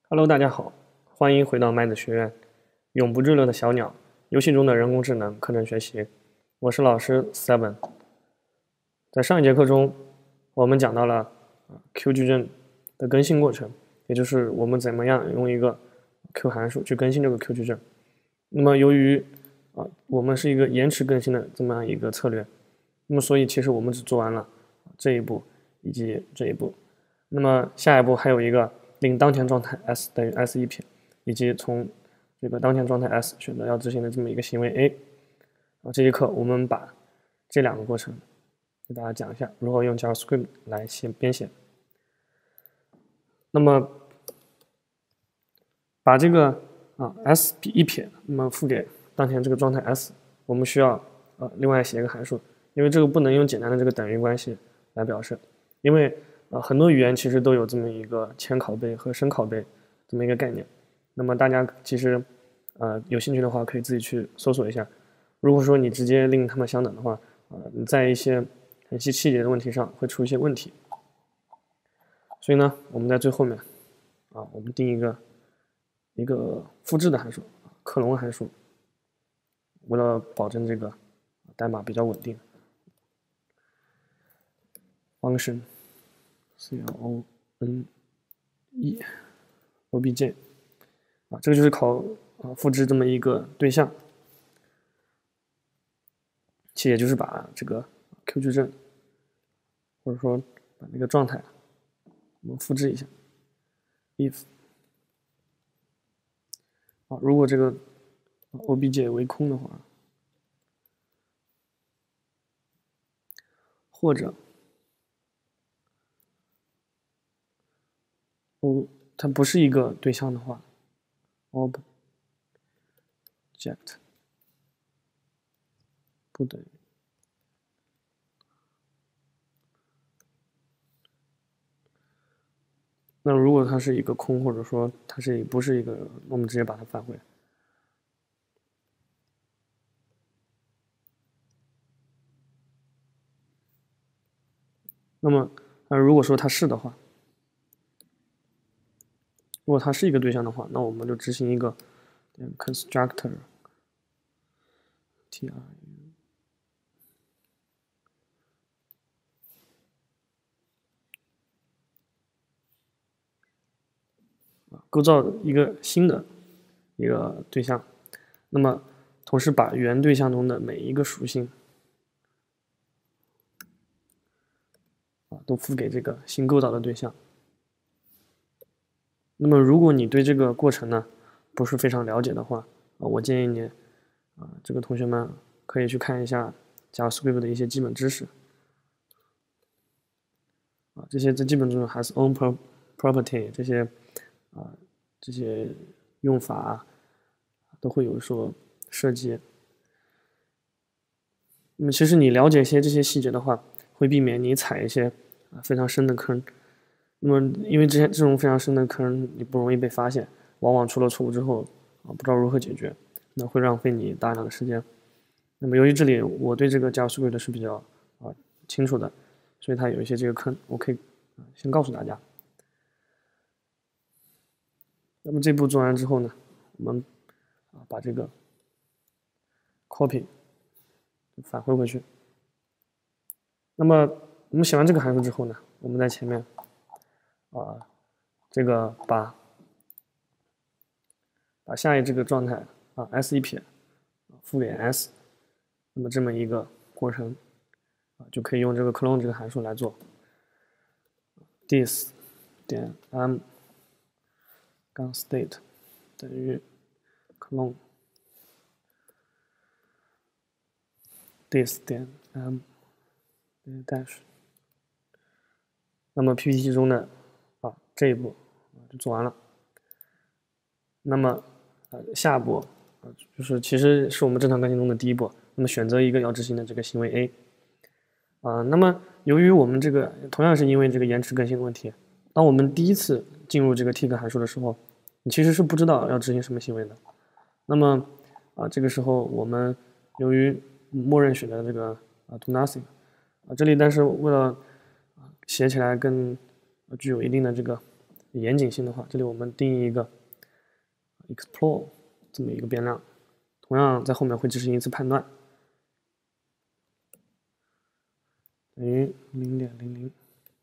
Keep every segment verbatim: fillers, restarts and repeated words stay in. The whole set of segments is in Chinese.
Hello，大家好，欢迎回到麦子学院，永不坠落的小鸟，游戏中的人工智能课程学习。我是老师 Seven。在上一节课中，我们讲到了 Q 矩阵的更新过程，也就是我们怎么样用一个 Q 函数去更新这个 Q 矩阵。那么由于啊，我们是一个延迟更新的这么样一个策略，那么所以其实我们只做完了这一步以及这一步。那么下一步还有一个令当前状态 s 等于 s 一撇，以及从这个当前状态 s 选择要执行的这么一个行为 a。啊，这节课我们把这两个过程给大家讲一下，如何用 JavaScript 来写编写。那么把这个啊 s 一撇，那么赋给当前这个状态 s， 我们需要呃另外写一个函数，因为这个不能用简单的这个等于关系来表示，因为呃很多语言其实都有这么一个前拷贝和深拷贝这么一个概念。那么大家其实呃有兴趣的话，可以自己去搜索一下。如果说你直接令它们相等的话，呃你在一些很细细节的问题上会出一些问题。所以呢，我们在最后面啊，我们定一个一个复制的函数，克隆函数，为了保证这个代码比较稳定 ，function c l o n e obj 啊，这个就是考啊复制这么一个对象，其也就是把这个 Q 矩阵或者说把那个状态我们复制一下 ，if 啊，如果这个 obj 为空的话，或者 o 它不是一个对象的话 ，object 不等于那如果它是一个空，或者说它是不是一个，我们直接把它返回。那么，呃，如果说它是的话，如果它是一个对象的话，那我们就执行一个 constructor tr 构造一个新的一个对象，那么同时把原对象中的每一个属性啊都赋给这个新构造的对象。那么如果你对这个过程呢不是非常了解的话，啊，我建议你啊，这个同学们可以去看一下 JavaScript 的一些基本知识啊，这些在基本中 has own property 这些啊这些用法都会有所设计。那么其实你了解一些这些细节的话，会避免你踩一些啊非常深的坑。那么因为这些这种非常深的坑，你不容易被发现，往往出了错误之后啊不知道如何解决，那会浪费你大量的时间。那么由于这里我对这个 JavaScript 是比较啊清楚的，所以它有一些这个坑，我可以先告诉大家。那么这步做完之后呢，我们啊把这个 copy 返回回去。那么我们写完这个函数之后呢，我们在前面啊这个把把下一这个状态啊 s 一撇赋给 s， 那么这么一个过程啊就可以用这个 clone 这个函数来做 this 点 m 杠 state 等于 clone this 点 m 点 dash。那么 P P T 中的啊这一步就做完了。那么呃下一步啊就是其实是我们正常更新中的第一步。那么选择一个要执行的这个行为 A 啊，那么由于我们这个同样是因为这个延迟更新的问题，当我们第一次进入这个 tick 函数的时候，你其实是不知道要执行什么行为的。那么啊这个时候我们由于默认选择这个啊 do nothing 啊这里，但是为了写起来更具有一定的这个严谨性的话，这里我们定义一个 explore 这么一个变量，同样在后面会执行一次判断，等于零点零零。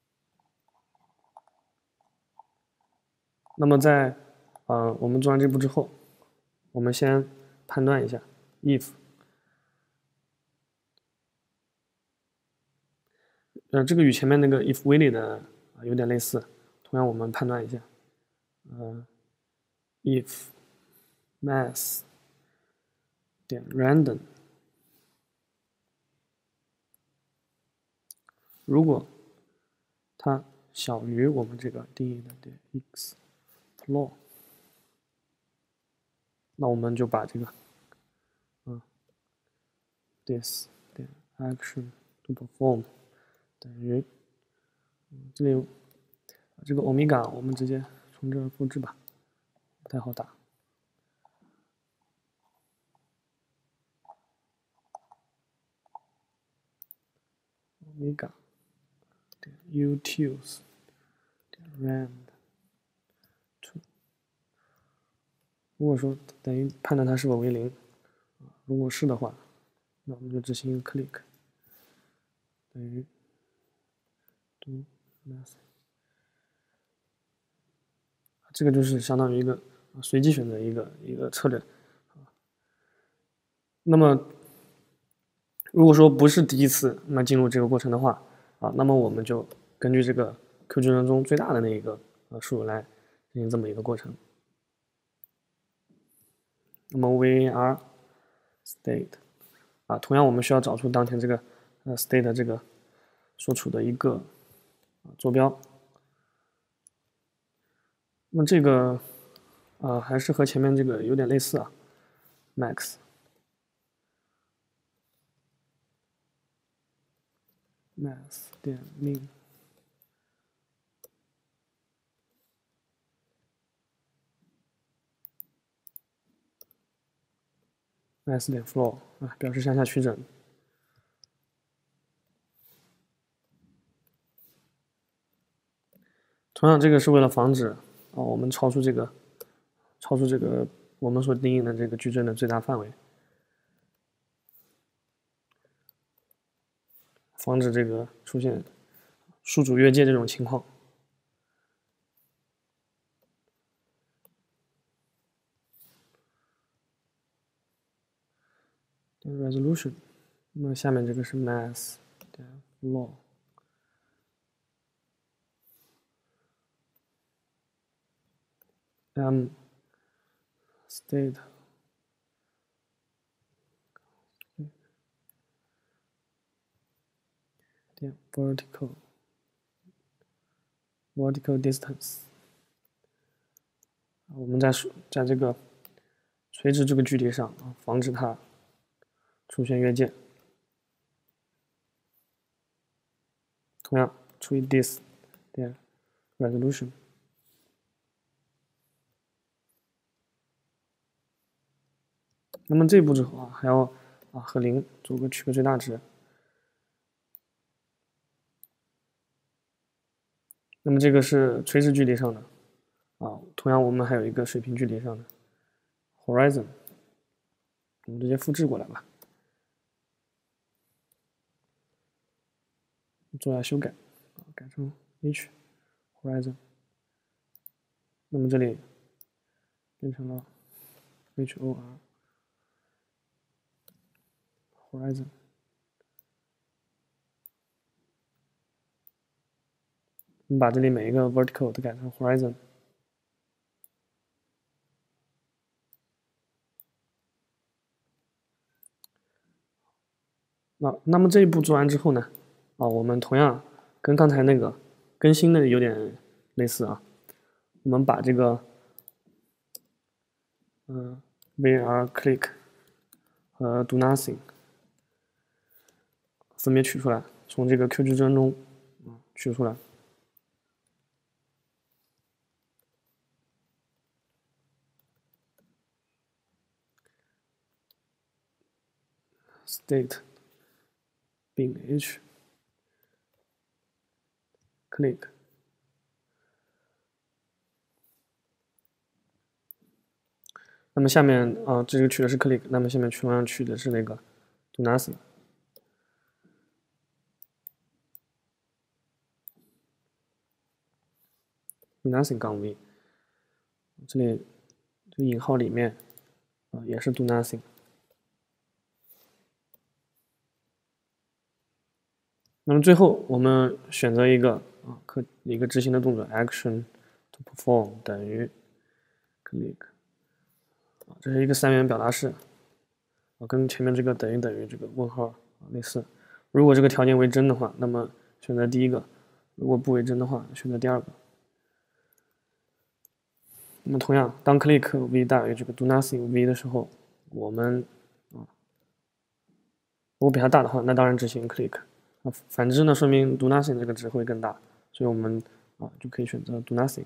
那么在呃我们做完这步之后，我们先判断一下 if。呃，这个与前面那个 if Willy 的有点类似，同样我们判断一下，呃 if mass 点 random， 如果它小于我们这个定义的点 explore， 那我们就把这个嗯 this 点 action to perform 等于这里这个欧米伽我们直接从这儿复制吧，不太好打。欧米伽点 utils 点 rand to， 如果说等于判断它是否为零，如果是的话，那我们就执行一个 click 等于 do nothing。这个就是相当于一个随机选择一个一个策略。那么，如果说不是第一次那进入这个过程的话，啊，那么我们就根据这个 Q 矩阵中最大的那一个呃数来进行这么一个过程。那么 var state 啊，同样我们需要找出当前这个呃 state 这个所处的一个坐标。那么这个呃还是和前面这个有点类似啊 ，max max 点 min max 点 floor 啊，表示向下取整。同样，这个是为了防止啊我们超出这个超出这个我们所定义的这个矩阵的最大范围，防止这个出现数组越界这种情况。resolution， 那么下面这个是 mass 点 floor。m state 点 vertical vertical distance， 我们在在这个垂直这个距离上啊，防止它出现越界。同样除以 this 点 resolution。那么这一步之后啊，还要啊和零做个取个最大值。那么这个是垂直距离上的啊，同样我们还有一个水平距离上的 horizon， 我们直接复制过来吧，做下修改，改成 h horizon。那么这里变成了 hor horizon。我们把这里每一个 vertical 都改成 horizon。那那么这一步做完之后呢，啊，我们同样跟刚才那个更新的有点类似啊，我们把这个嗯、呃、var click 和 do nothing 分别取出来，从这个 Q 矩阵中啊取出来。state 并 h click 那么下面啊、呃，这个取的是 click， 那么下面同样取的是那个 do nothing。do nothing 杠 v， 这里这引号里面啊、呃、也是 do nothing。那么最后我们选择一个啊可一个执行的动作 action to perform 等于 click， 啊这是一个三元表达式啊，跟前面这个等于等于这个问号啊类似。如果这个条件为真的话，那么选择第一个；如果不为真的话，选择第二个。那么同样，当 click v 大于这个 do nothing v 的时候，我们啊，如果比它大的话，那当然执行 click。啊，反之呢，说明 do nothing 这个值会更大，所以我们啊就可以选择 do nothing。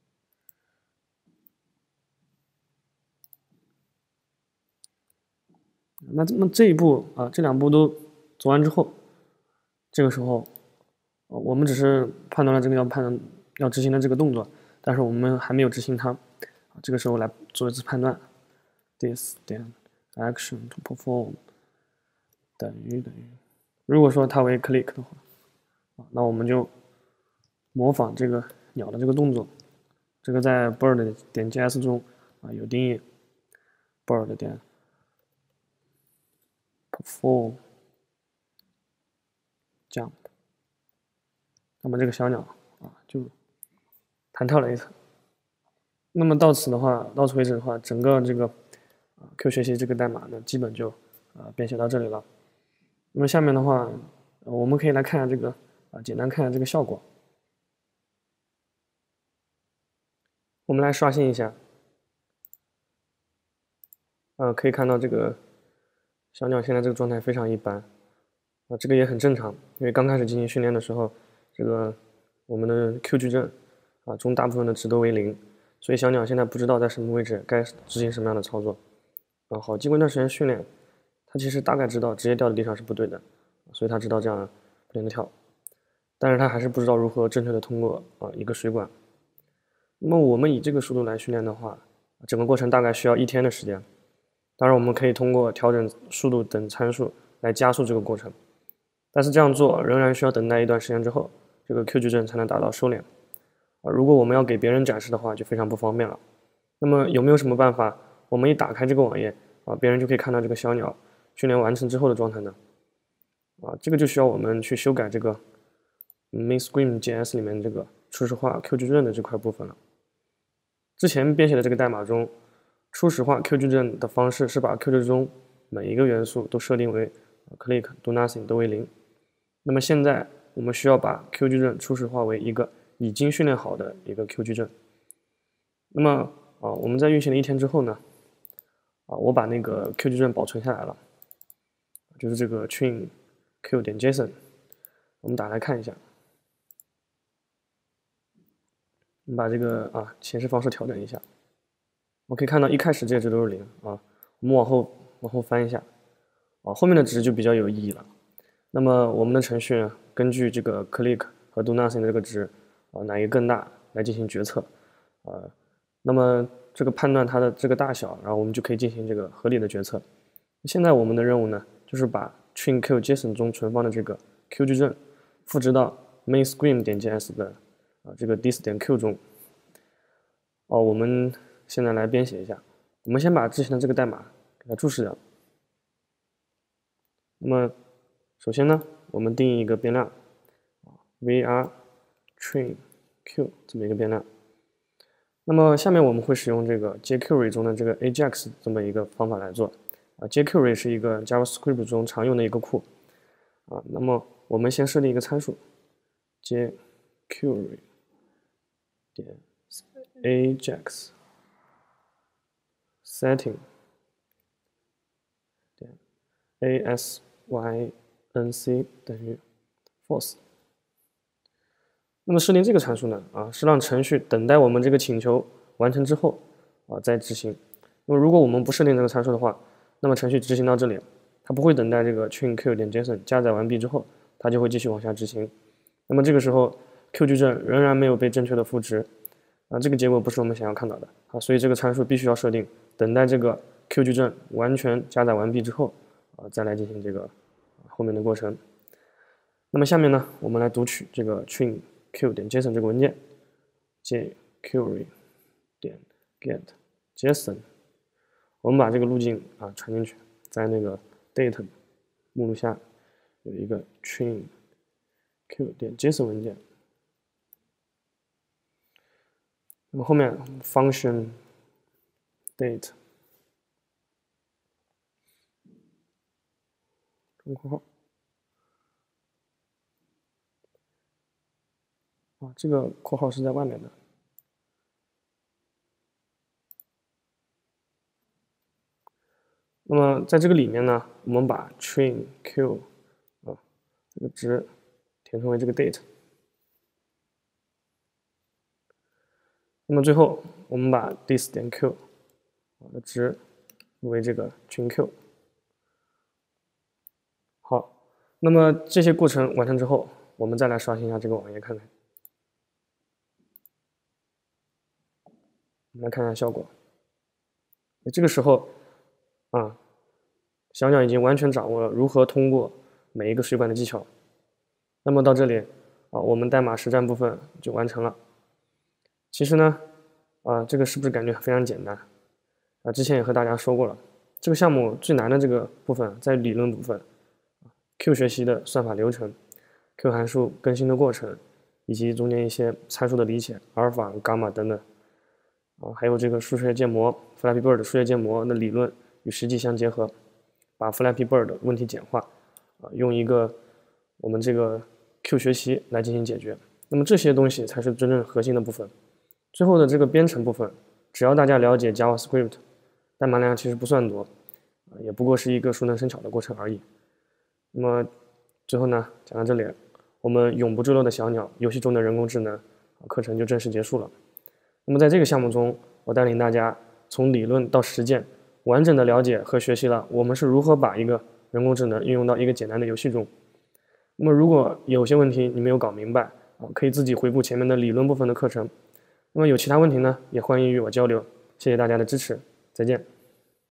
那那么这一步啊，这两步都做完之后，这个时候，我们只是判断了这个要判断要执行的这个动作，但是我们还没有执行它。这个时候来做一次判断 ，this 点 action to perform 等于等于，如果说它为 click 的话，那我们就模仿这个鸟的这个动作，这个在 bird 点 js 中啊有定义 ，bird 点 perform jump， 那么这个小鸟啊就弹跳了一次。那么到此的话，到此为止的话，整个这个啊 Q 学习这个代码呢，基本就啊编写到这里了。那么下面的话，我们可以来看一下这个啊，简单看一下这个效果。我们来刷新一下，啊，可以看到这个小鸟现在这个状态非常一般，啊，这个也很正常，因为刚开始进行训练的时候，这个我们的 Q 矩阵啊中大部分的值都为零。所以小鸟现在不知道在什么位置该执行什么样的操作，啊，好，经过一段时间训练，它其实大概知道直接掉在地上是不对的，所以它知道这样不停的跳，但是它还是不知道如何正确的通过啊一个水管。那么我们以这个速度来训练的话，整个过程大概需要一天的时间。当然，我们可以通过调整速度等参数来加速这个过程，但是这样做仍然需要等待一段时间之后，这个 Q 矩阵才能达到收敛。啊，如果我们要给别人展示的话，就非常不方便了。那么有没有什么办法，我们一打开这个网页啊，别人就可以看到这个小鸟训练完成之后的状态呢？啊，这个就需要我们去修改这个 MainScreen.js 里面这个初始化 Q 矩阵的这块部分了。之前编写的这个代码中，初始化 Q 矩阵的方式是把 Q 矩阵中每一个元素都设定为 click、do nothing 都为零。那么现在我们需要把 Q 矩阵初始化为一个已经训练好的一个 Q 矩阵。那么啊，我们在运行了一天之后呢，啊，我把那个 Q 矩阵保存下来了，就是这个 train q 点 json， 我们打开看一下，我们把这个啊显示方式调整一下，我可以看到一开始这些值都是零啊，我们往后往后翻一下，啊，后面的值就比较有意义了。那么我们的程序呢，根据这个 click 和 do nothing 的这个值。啊，哪一个更大来进行决策，呃，那么这个判断它的这个大小，然后我们就可以进行这个合理的决策。现在我们的任务呢，就是把 train q json 中存放的这个 Q 矩阵复制到 MainScreen 点 js 的啊这个 this 点 q 中。哦，我们现在来编写一下，我们先把之前的这个代码给它注释掉。那么首先呢，我们定义一个变量，var train q 这么一个变量，那么下面我们会使用这个 jQuery 中的这个 Ajax 这么一个方法来做啊。jQuery 是一个 JavaScript 中常用的一个库啊。那么我们先设定一个参数 jQuery 点 Ajax setting 点 async 等于 false。那么设定这个参数呢，啊，是让程序等待我们这个请求完成之后，啊，再执行。那么如果我们不设定这个参数的话，那么程序执行到这里，它不会等待这个 train q 点 json 加载完毕之后，它就会继续往下执行。那么这个时候 Q 矩阵仍然没有被正确的赋值， 啊，这个结果不是我们想要看到的啊，所以这个参数必须要设定，等待这个 Q 矩阵完全加载完毕之后啊，再来进行这个后面的过程。那么下面呢，我们来读取这个 trim q 点 json 这个文件 jQuery 点 get json， 我们把这个路径啊传进去，在那个 data 目录下有一个 trim q 点 json 文件。那么后面 function date 中括号啊，这个括号是在外面的。那么在这个里面呢，我们把 trim q 啊这个值填充为这个 date。那么最后我们把 this 点 q 的值入为这个 trim q。好，那么这些过程完成之后，我们再来刷新一下这个网页看看。我们来看一下效果。这个时候啊，小鸟已经完全掌握了如何通过每一个水管的技巧。那么到这里啊，我们代码实战部分就完成了。其实呢，啊，这个是不是感觉非常简单？啊，之前也和大家说过了，这个项目最难的这个部分在理论部分 ，Q 学习的算法流程、Q 函数更新的过程，以及中间一些参数的理解，阿尔法、伽马等等。啊，还有这个数学建模 Flappy Bird 数学建模的理论与实际相结合，把 Flappy Bird 的问题简化，啊，用一个我们这个 Q 学习来进行解决。那么这些东西才是真正核心的部分。最后的这个编程部分，只要大家了解 JavaScript， 代码量其实不算多，啊，也不过是一个熟能生巧的过程而已。那么最后呢，讲到这里，我们永不坠落的小鸟游戏中的人工智能课程就正式结束了。那么在这个项目中，我带领大家从理论到实践，完整的了解和学习了我们是如何把一个人工智能运用到一个简单的游戏中。那么如果有些问题你没有搞明白啊，可以自己回顾前面的理论部分的课程。那么有其他问题呢，也欢迎与我交流。谢谢大家的支持，再见。